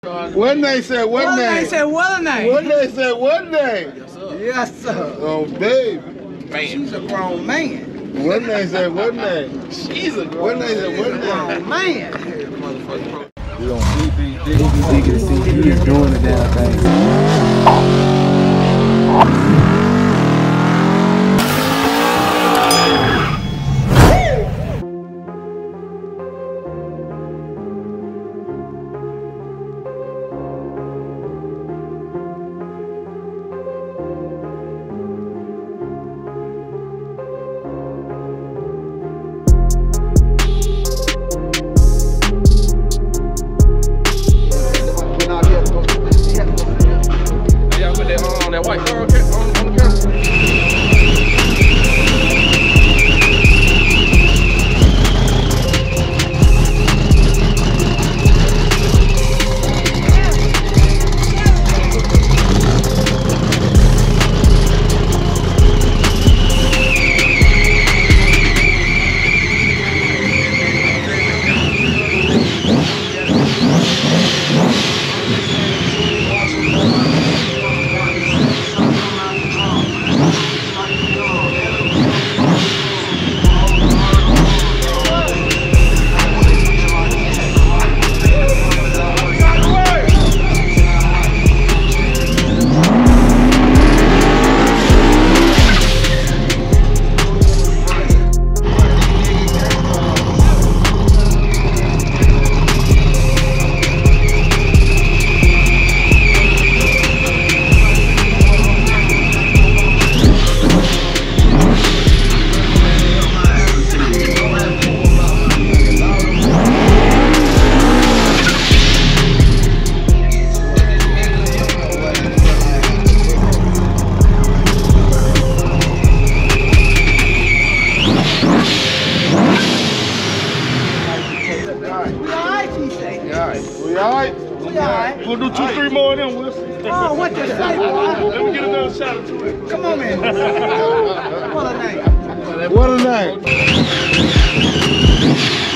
What name said what name? What name said what name? What name said what name? Yes, sir. Yes, sir. Oh, baby. Man. She's a grown man. What name said what name? She's a grown man. What name said what name? Man. We don't dig to see he is doing the damn thing. That white car on the camera. We all right? We all right. We'll do 2-3 more of them, Wilson. Oh, what you say, boy? Let me get another shot or two. Come on, man. What a name. What a name.